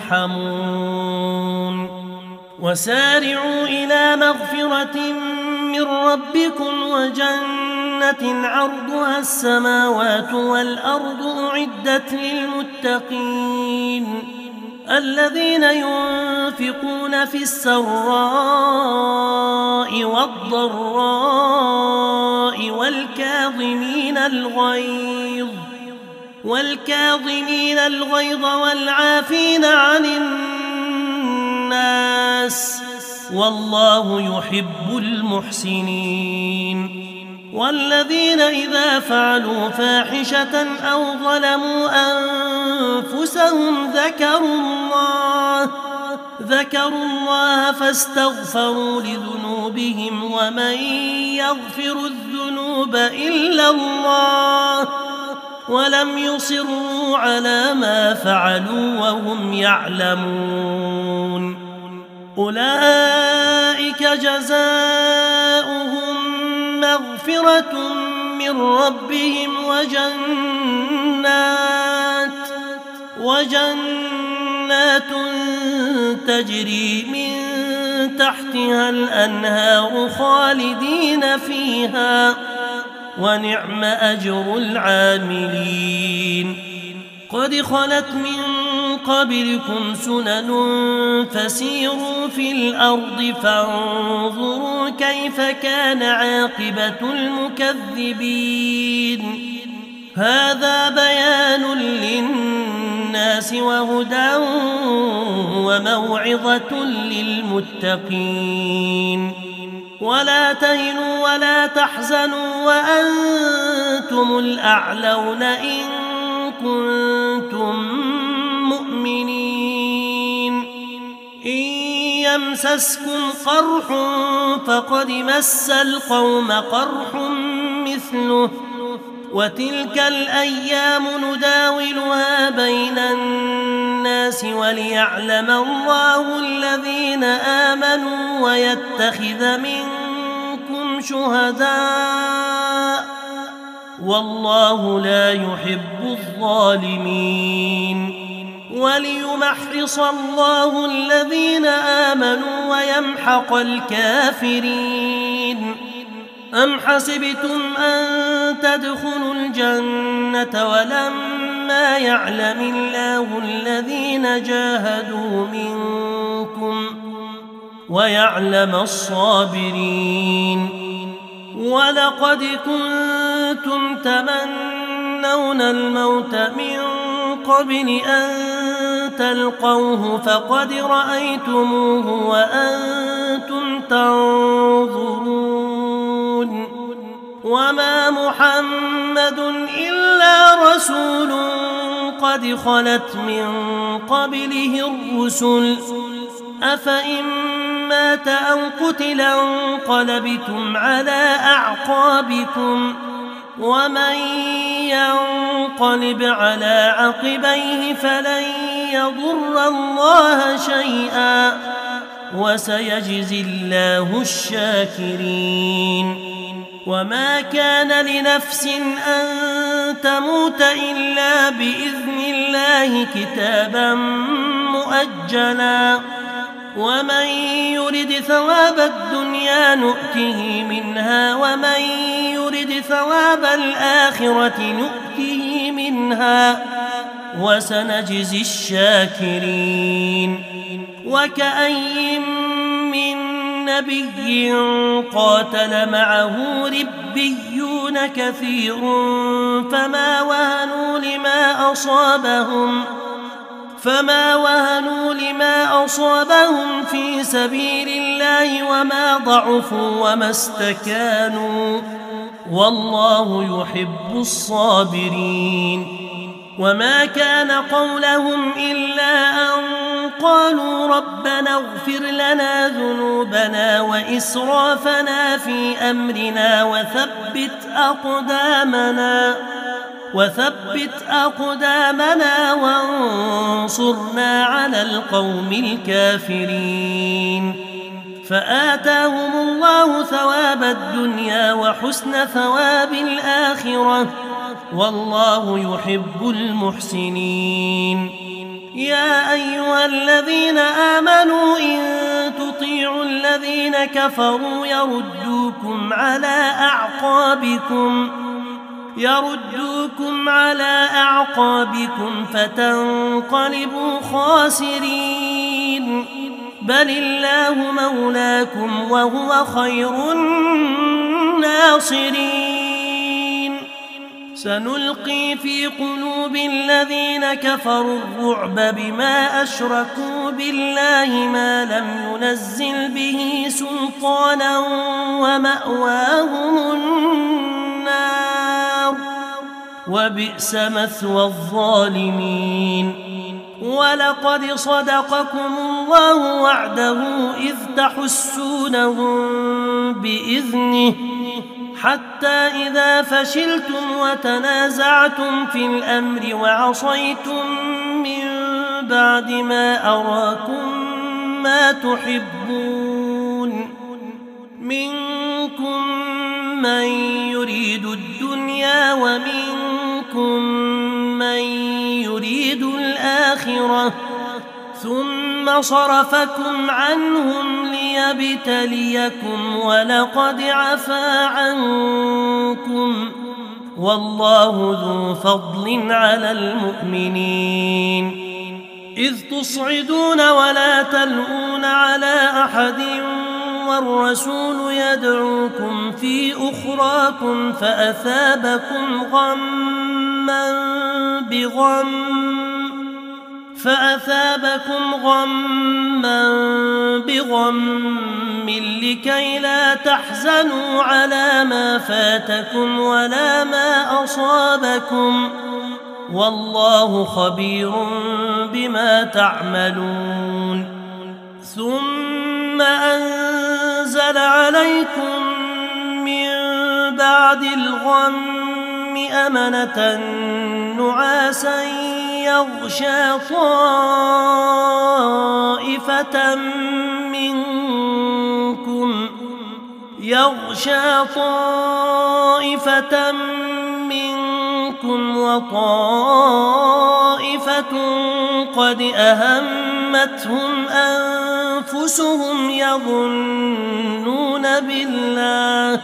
ترحمون وسارعوا إلى مغفرة من ربكم وجنة عرضها السماوات والأرض أعدت للمتقين الذين ينفقون في السراء والضراء والكاظمين الغيظ والكاظمين الغيظ والعافين عن الناس والله يحب المحسنين والذين إذا فعلوا فاحشة أو ظلموا أنفسهم ذكروا الله ذكروا الله فاستغفروا لذنوبهم ومن يغفر الذنوب إلا الله ولم يصروا على ما فعلوا وهم يعلمون أولئك جزاؤهم مغفرة من ربهم وجنات وجنات تجري من تحتها الأنهار خالدين فيها ونعم أجر العاملين قد خلت من قبلكم سنن فسيروا في الأرض فانظروا كيف كان عاقبة المكذبين هذا بيان للناس وهدى وموعظة للمتقين ولا تهنوا ولا تحزنوا وأنتم الأعلون إن كنتم مؤمنين إن يمسسكم قرح فقد مس القوم قرح مثله وتلك الأيام نداولها بين الناس وليعلم الله الذين آمنوا ويتخذ منكم شهداء والله لا يحب الظالمين وليمحص الله الذين آمنوا ويمحق الكافرين أم حسبتم أن تدخلوا الجنة ولما يعلم الله الذين جاهدوا منكم ويعلم الصابرين ولقد كنتم تمنون الموت من قبل أن تلقوه فقد رأيتموه وأنتم تنظرون وما محمد إلا رسول قد خلت من قبله الرسل أفإن مات أو قتل انقلبتم على أعقابكم ومن ينقلب على عقبيه فلن يضر الله شيئا وسيجزي الله الشاكرين وما كان لنفس أن تموت إلا بإذن الله كتابا مؤجلا ومن يرد ثواب الدنيا نؤته منها ومن يرد ثواب الآخرة نؤته منها وسنجزي الشاكرين وكأي من نبي قاتل معه ربيون كثير فما وهنوا لما أصابهم فما وهنوا لما أصابهم في سبيل الله وما ضعفوا وما استكانوا والله يحب الصابرين وما كان قولهم إلا أن قالوا ربنا اغفر لنا ذنوبنا وإسرافنا في أمرنا وثبت أقدامنا وثبت أقدامنا وانصرنا على القوم الكافرين فآتاهم الله ثواب الدنيا وحسن ثواب الآخرة والله يحب المحسنين يا أيها الذين آمنوا إن تطيعوا الذين كفروا يردوكم على أعقابكم يردوكم على أعقابكم فتنقلبوا خاسرين بل الله مولاكم وهو خير الناصرين سنلقي في قلوب الذين كفروا الرعب بما أشركوا بالله ما لم ينزل به سلطانا ومأواهم النار وبئس مثوى الظالمين ولقد صدقكم الله وعده إذ تحسونهم بإذنه حتى إذا فشلتم وتنازعتم في الأمر وعصيتم من بعد ما أراكم ما تحبون منكم من يريد الدنيا ومنكم من يريد الآخرة ثم صرفكم عنهم ليبتليكم ولقد عفا عنكم والله ذو فضل على المؤمنين إذ تصعدون ولا تلؤون على أحد والرسول يدعوكم في أخراكم فأثابكم غما بغم فأثابكم غما بغم لكي لا تحزنوا على ما فاتكم ولا ما أصابكم والله خبير بما تعملون ثم أنزل عليكم من بعد الغم أمنة نعاسا يغشى طائفة منكم يغشى طائفة منكم وطائفة قد أهمتهم أنفسهم يظنون بالله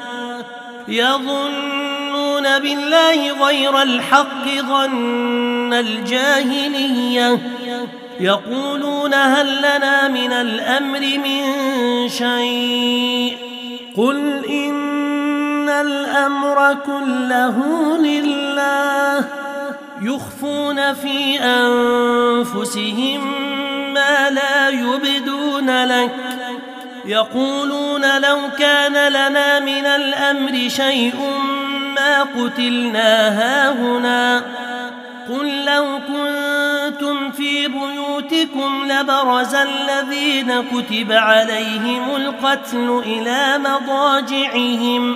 يظنون بالله غير الحق ظن الجاهلية يقولون هل لنا من الأمر من شيء قل إن الأمر كله لله يخفون في أنفسهم ما لا يبدون لك يقولون لو كان لنا من الأمر شيء ما قتلنا هاهنا قل لو كنتم في بيوتكم لبرز الذين كتب عليهم القتل إلى مضاجعهم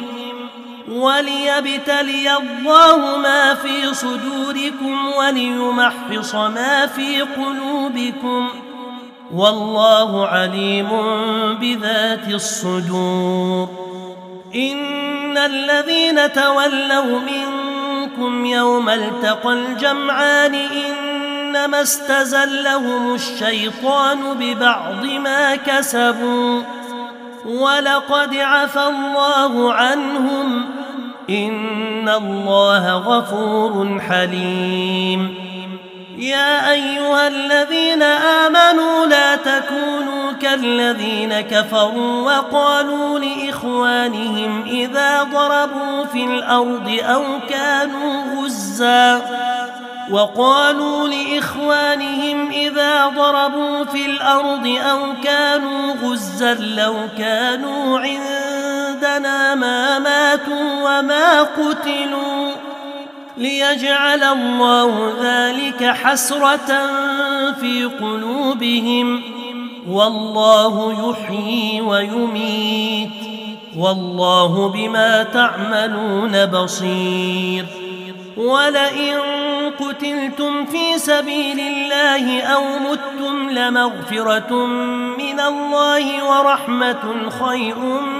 وليبتلي الله ما في صدوركم وليمحص ما في قلوبكم والله عليم بذات الصدور. إن الذين تولوا منكم يوم التقى الجمعان إنما استزلهم الشيطان ببعض ما كسبوا ولقد عفى الله عنهم إن الله غفور حليم. يا أيها الذين آمنوا لا تكونوا كالذين كفروا وقالوا لإخوانهم إذا ضربوا في الأرض أو كانوا غزا وقالوا لإخوانهم إذا ضربوا في الأرض أو كانوا غزا لو كانوا عندنا ما ماتوا وما قتلوا ليجعل الله ذلك حسرة في قلوبهم والله يحيي ويميت والله بما تعملون بصير. ولئن قتلتم في سبيل الله أو متم لمغفرة من الله ورحمة خير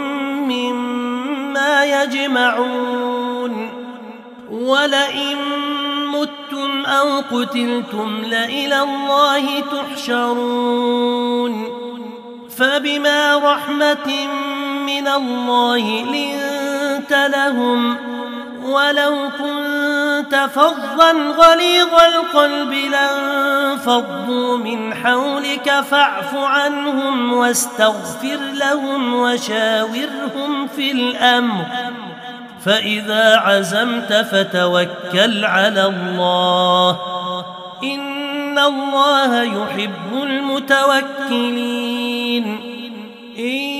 مما يجمعون. ولئن متم أو قتلتم لإلى الله تحشرون. فبما رحمة من الله لنت لهم ولو كنت فظا غليظ القلب لانفضوا من حولك فاعف عنهم واستغفر لهم وشاورهم في الأمر فإذا عزمت فتوكل على الله إن الله يحب المتوكلين. إن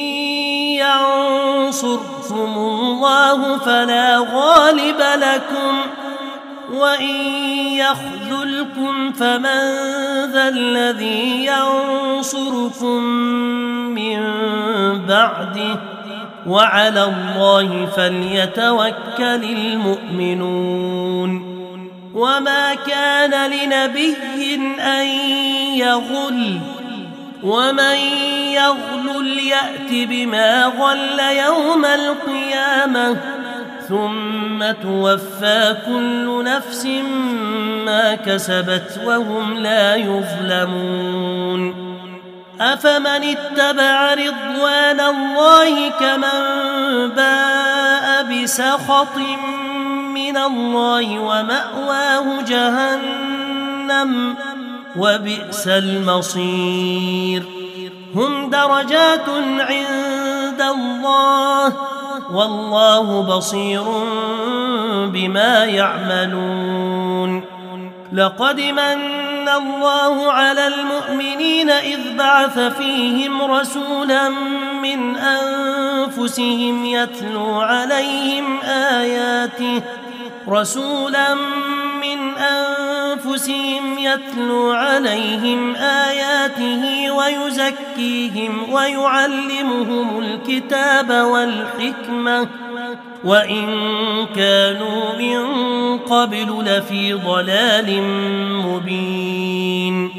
ينصركم الله فلا غالب لكم وإن يخذلكم فمن ذا الذي ينصركم من بعده وعلى الله فليتوكل المؤمنون. وما كان لنبي أن يغل ومن يغلل يأت بما غل يوم القيامة ثم توفى كل نفس ما كسبت وهم لا يظلمون. أفمن اتبع رضوان الله كمن باء بسخط من الله ومأواه جهنم وبئس المصير. هم درجات عند الله والله بصير بما يعملون. لقد من الله على المؤمنين إذ بعث فيهم رسولا من أنفسهم يتلو عليهم آياته رسولا من أنفسهم يتلو عليهم آياته ويزكيهم ويعلمهم الكتاب والحكمة وإن كانوا من قبل لفي ضلال مبين.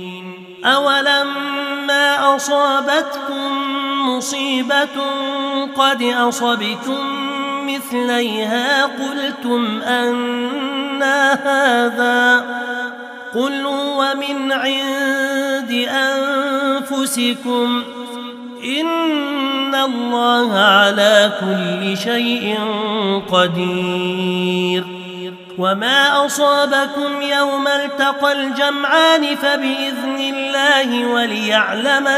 أولما أصابتكم مصيبة قد أصبتم مثليها قلتم أنى هذا قل هو من عند أنفسكم إن الله على كل شيء قدير. وما أصابكم يوم التقى الجمعان فبإذن الله وليعلم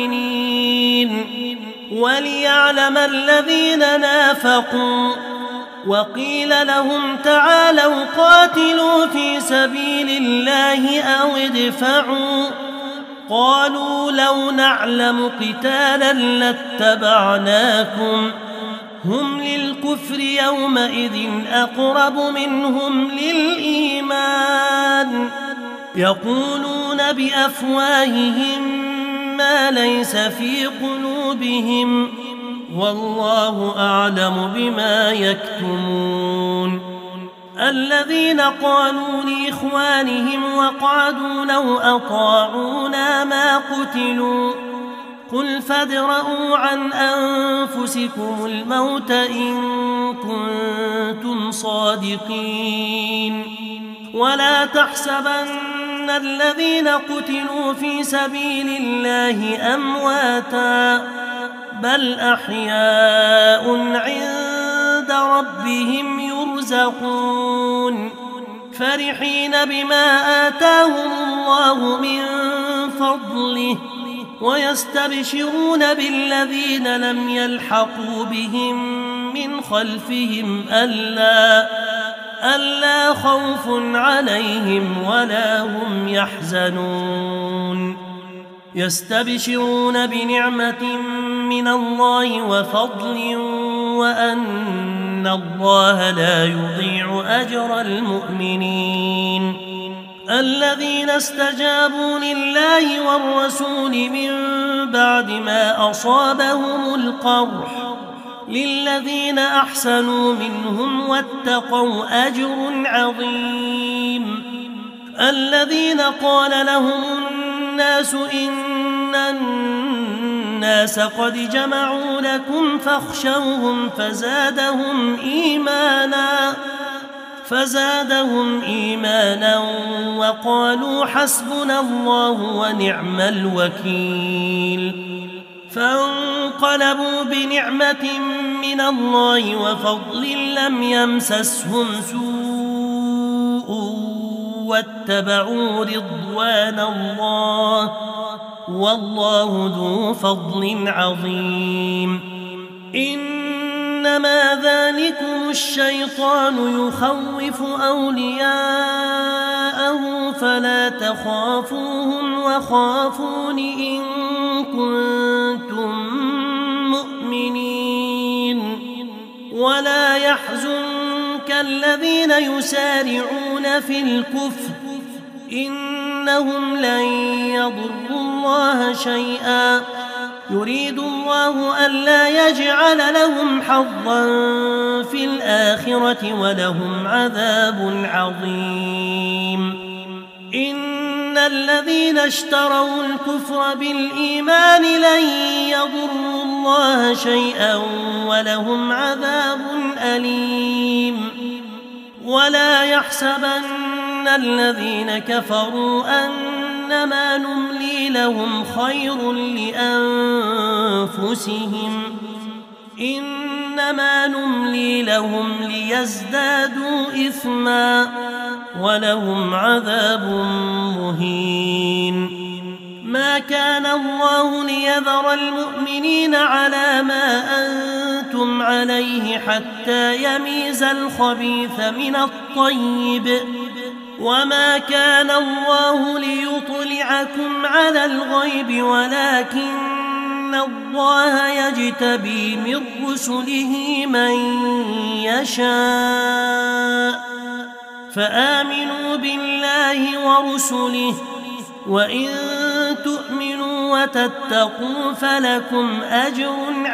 المؤمنين وليعلم الذين نافقوا وقيل لهم تعالوا قاتلوا في سبيل الله أو ادفعوا قالوا لو نعلم قتالا لاتبعناكم هم للكفر يومئذ أقرب منهم للإيمان يقولون بأفواههم ما ليس في قلوبهم والله أعلم بما يكتمون الذين قالوا لإخوانهم وقعدوا لو أطاعونا ما قتلوا قل فادرءوا عن أنفسكم الموت إن كنتم صادقين ولا تحسبن الذين قتلوا في سبيل الله أمواتا بل أحياء عند ربهم يرزقون فرحين بما آتاهم الله من فضله ويستبشرون بالذين لم يلحقوا بهم من خلفهم ألا, ألا خوف عليهم ولا هم يحزنون يستبشرون بنعمة من الله وفضل وأن الله لا يضيع أجر المؤمنين الذين استجابوا لله والرسول من بعد ما أصابهم القرح للذين أحسنوا منهم واتقوا أجر عظيم الذين قال لهم الناس إن الناس قد جمعوا لكم فاخشوهم فزادهم إيمانا فزادهم إيمانا وقالوا حسبنا الله ونعم الوكيل فانقلبوا بنعمة من الله وفضل لم يمسسهم سوء واتبعوا رضوان الله والله ذو فضل عظيم إنما ذلكم الشيطان يخوف أولياءه فلا تخافوهم وخافون إن كنتم مؤمنين ولا يحزنك الذين يسارعون في الكفر إنهم لن يضروا الله شيئا يريد الله ألا يجعل لهم حظا في الآخرة ولهم عذاب عظيم إن الذين اشتروا الكفر بالإيمان لن يضروا الله شيئا ولهم عذاب أليم ولا يحسبن الذين كفروا أنما نملي لهم خير لأنفسهم إنما نملي لهم ليزدادوا إثما ولهم عذاب مهين ما كان الله ليذر المؤمنين على ما أنتم عليه حتى يميز الخبيث من الطيب وما كان الله ليطلعكم على الغيب ولكن الله يجتبي من رسله من يشاء فآمنوا بالله ورسله وإن تؤمنوا وتتقوا فلكم أجر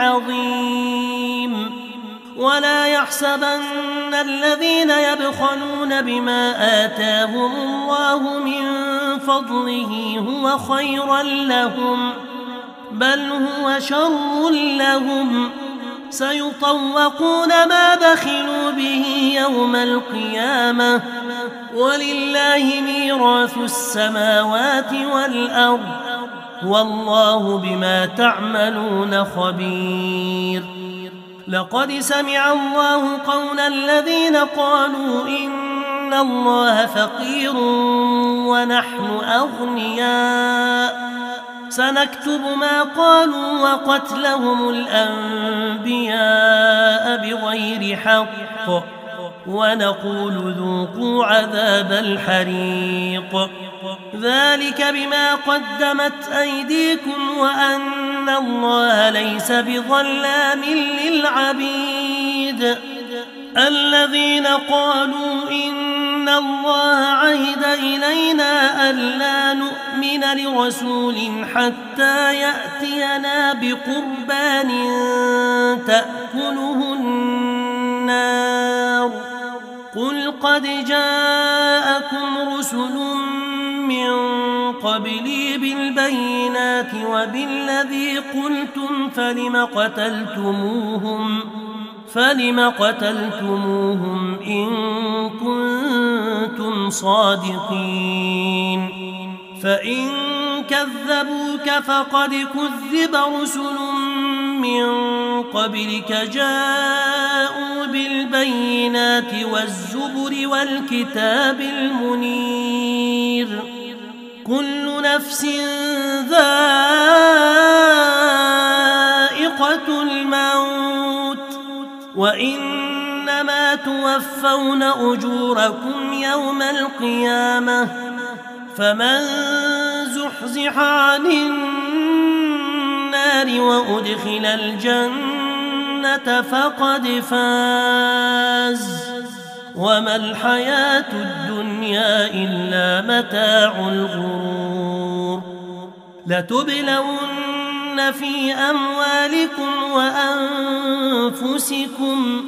عظيم ولا يحسبن الذين يبخلون بما آتاهم الله من فضله هو خيرا لهم بل هو شر لهم سيطوقون ما بخلوا به يوم القيامة ولله ميراث السماوات والأرض والله بما تعملون خبير لقد سمع الله قول الذين قالوا إن الله فقير ونحن أغنياء سنكتب ما قالوا وقتلهم الأنبياء بغير بالحق ونقول ذوقوا عذاب الحريق ذلك بما قدمت أيديكم وأن الله ليس بظلام للعبيد الذين قالوا إن الله عهد إلينا ألا نؤمن لرسول حتى يأتينا بقربان تأكله النار قل قد جاءكم رسل من قبلي بالبينات وبالذي قلتم فلم قتلتموهم فلم قتلتموهم إن كنتم صادقين فإن كذبوك فقد كذب رسل من قبلك جاءوا بالبينات والزبر والكتاب المنير كل نفس ذائقة الموت وإنما توفون أجوركم يوم القيامة فمن زحزح عن النار وأدخل الجنة فقد فاز وما الحياة الدنيا إلا متاع الغرور لتبلون في أموالكم وأنفسكم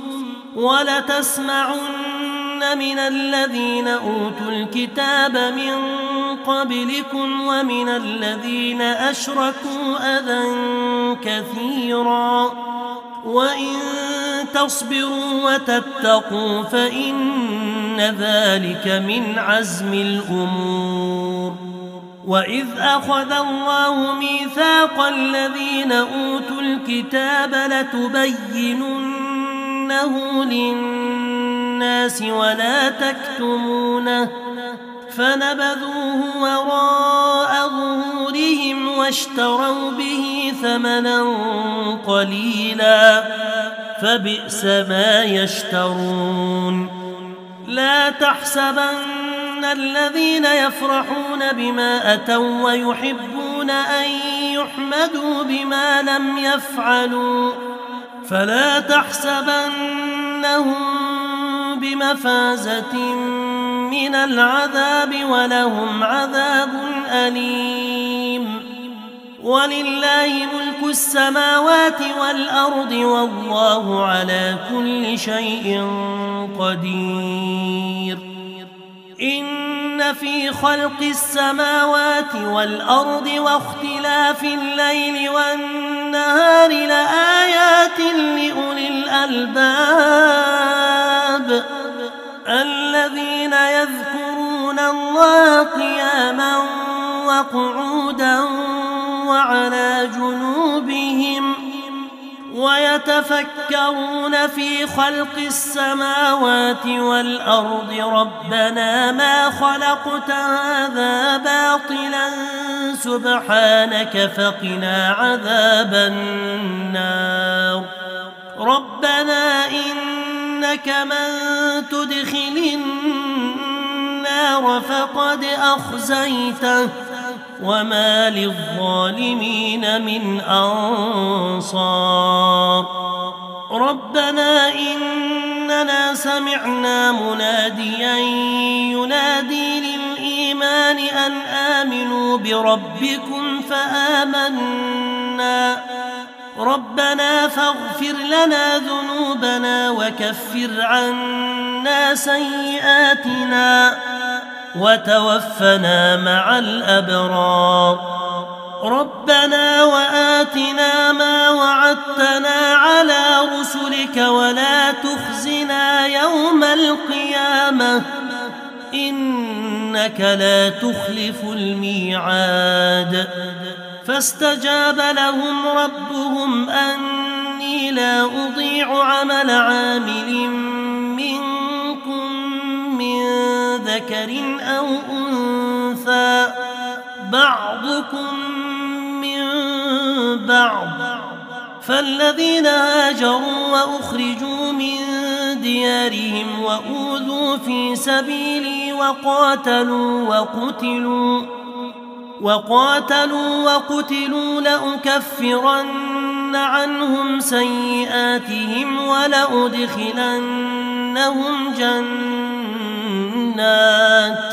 ولتسمعن من الذين أوتوا الكتاب من قبلكم ومن الذين أشركوا أذى كثيرا وإن تصبروا وتتقوا فإن ذلك من عزم الأمور وإذ أخذ الله ميثاق الذين أوتوا الكتاب لتبيننه للناس ولا تكتمونه فنبذوه وراء ظهورهم واشتروا به ثمنا قليلا فبئس ما يشترون لا تحسبن الذين يفرحون بما أتوا ويحبون أن يحمدوا بما لم يفعلوا فلا تحسبنهم بمفازة من العذاب ولهم عذاب أليم ولله ملك السماوات والأرض والله على كل شيء قدير إن في خلق السماوات والأرض واختلاف الليل والنهار لآيات لأولي الألباب الذين يذكرون الله قياما وقعودا وعلى جنوبهم ويتفكرون في خلق السماوات والأرض ربنا ما خلقت هذا باطلا سبحانك فقنا عذاب النار ربنا إنك من تدخل النار فقد أخزيته وما للظالمين من أنصار ربنا إننا سمعنا مناديا ينادي للإيمان أن آمنوا بربكم فآمنا ربنا فاغفر لنا ذنوبنا وكفر عنا سيئاتنا وتوفنا مع الأبرار ربنا وآتنا ما وعدتنا على رسلك ولا تخزنا يوم القيامة إنك لا تخلف الميعاد فاستجاب لهم ربهم أني لا أضيع عمل عامل منكم من ذكر أو أنثى بعضكم من بعض فالذين هاجروا وأخرجوا من ديارهم وأوذوا في سبيلي وقاتلوا وقتلوا وقاتلوا وقتلوا لأكفرن عنهم سيئاتهم ولأدخلنهم جنات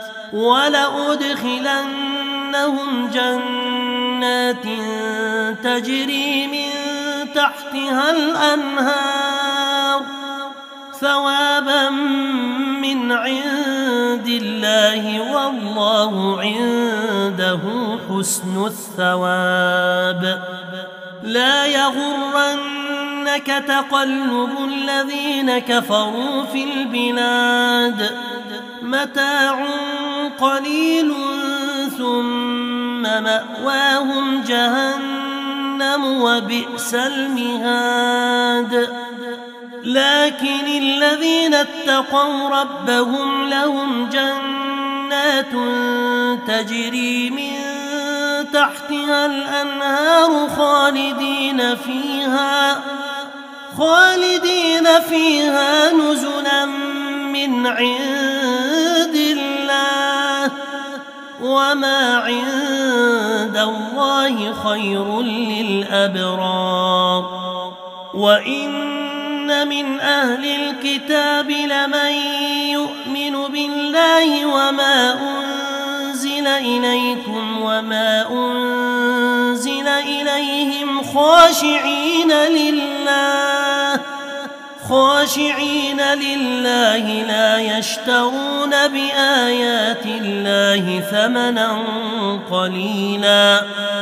ولأدخلنهم جنات تجري من تحتها الأنهار ثوابا من عند الله والله عنده حسن الثواب. لا يغرنك تقلب الذين كفروا في البلاد متاع قليل ثم مأواهم جهنم وبئس المهاد. لكن الذين اتقوا ربهم لهم جنات تجري من تحتها الأنهار خالدين فيها خالدين فيها نزلا من عند الله وما عند الله خير للأبرار. وإن من أهل الكتاب لمن يؤمن بالله وما أنزل إليكم وما أنزل إليهم خاشعين لله خاشعين لله لا يشترون بآيات الله ثمنا قليلا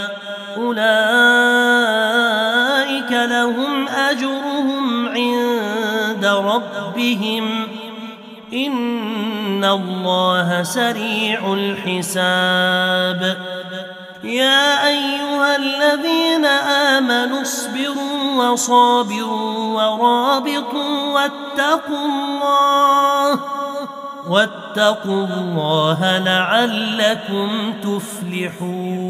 أولئك لهم أجرهم عند ربهم إن الله سريع الحساب. يا أيها الذين آمنوا اصبروا وصابروا ورابطوا واتقوا الله واتقوا الله لعلكم تفلحون.